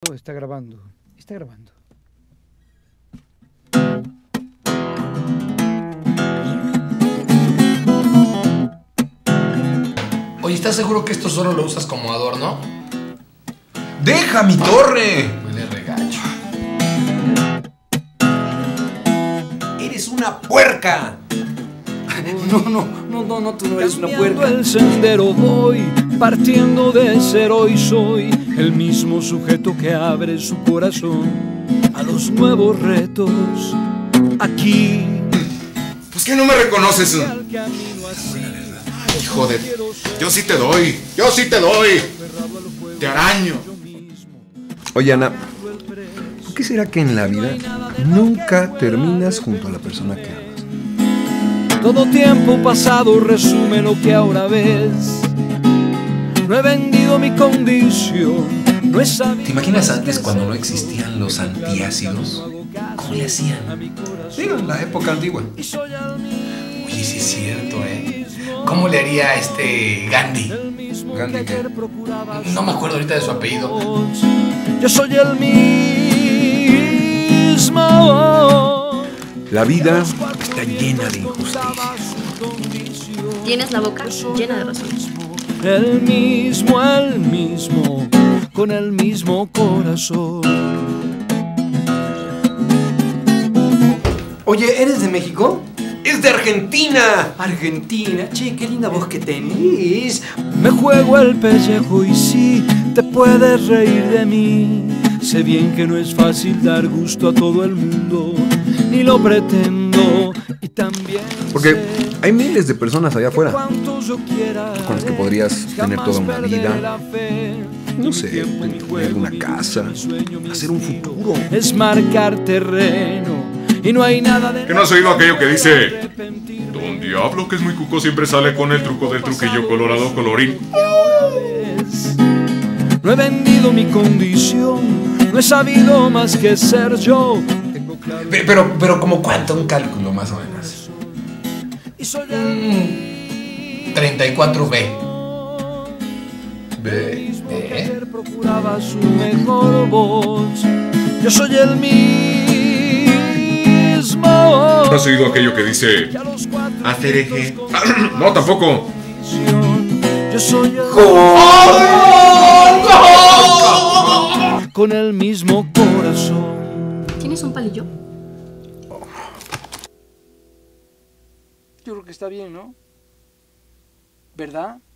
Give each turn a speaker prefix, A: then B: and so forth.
A: está grabando. Está grabando.
B: Oye, ¿estás seguro que esto solo lo usas como adorno?
C: ¡Deja mi torre!
B: Huele regacho.
C: ¡Eres una puerca!
D: No, tú no eres una puerca.
A: El sendero voy, partiendo de cero y soy el mismo sujeto que abre su corazón a los nuevos retos. Aquí.
C: ¿Pues que no me reconoces? Hijo de... Yo sí te doy. Te araño. Oye, Ana, ¿por qué será que en la vida nunca terminas junto a la persona que amas?
A: Todo tiempo pasado resume lo que ahora ves. No he vendido mi condición, no he sabido.
B: ¿Te imaginas antes cuando no existían los antiácidos? ¿Cómo le hacían?
C: Digo, en la época antigua.
B: Oye, sí es cierto, ¿eh? ¿Cómo le haría Gandhi?
C: ¿Gandhi qué?
B: No me acuerdo ahorita de su apellido.
A: Yo soy el mismo.
C: La vida está llena de injusticias.
E: Tienes la boca llena de razón.
A: El mismo, con el mismo corazón.
D: Oye, ¿eres de México?
C: ¡Es de Argentina!
D: Argentina. Che, qué linda voz que tenés.
A: Me juego el pellejo y sí, te puedes reír de mí. Sé bien que no es fácil dar gusto a todo el mundo, ni lo pretendo, y también
C: Porque hay miles de personas allá afuera
A: cuantos yo quiera
C: con las que podrías tener toda una vida. No sé, tener una casa, hacer un futuro.
A: Es marcar terreno y no hay nada de...
F: ¿Que no has oído aquello que dice? Don Diablo, que es muy cuco, siempre sale con el truco del truquillo colorado colorín.
A: No he vendido mi condición, no he sabido más que ser yo.
B: Pero ¿como cuánto? Un cálculo más o menos. 34B.
A: Procuraba su mejor voz. Yo soy el mismo.
F: ¿No has oído aquello que dice? Hacer eje. No, tampoco.
A: Yo soy el con el mismo corazón.
E: ¿Tienes un palillo?
D: Yo creo que está bien, ¿no? ¿Verdad?